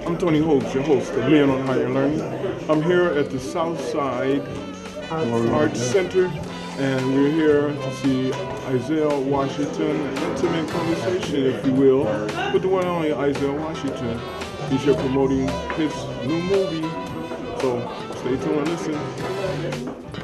I'm Tony Hogues, your host of Men on Higher Learning. I'm here at the Southside Arts Center, and we're here to see Isaiah Washington, an intimate conversation, if you will, with the one and only Isaiah Washington. He's here promoting his new movie, so stay tuned and listen.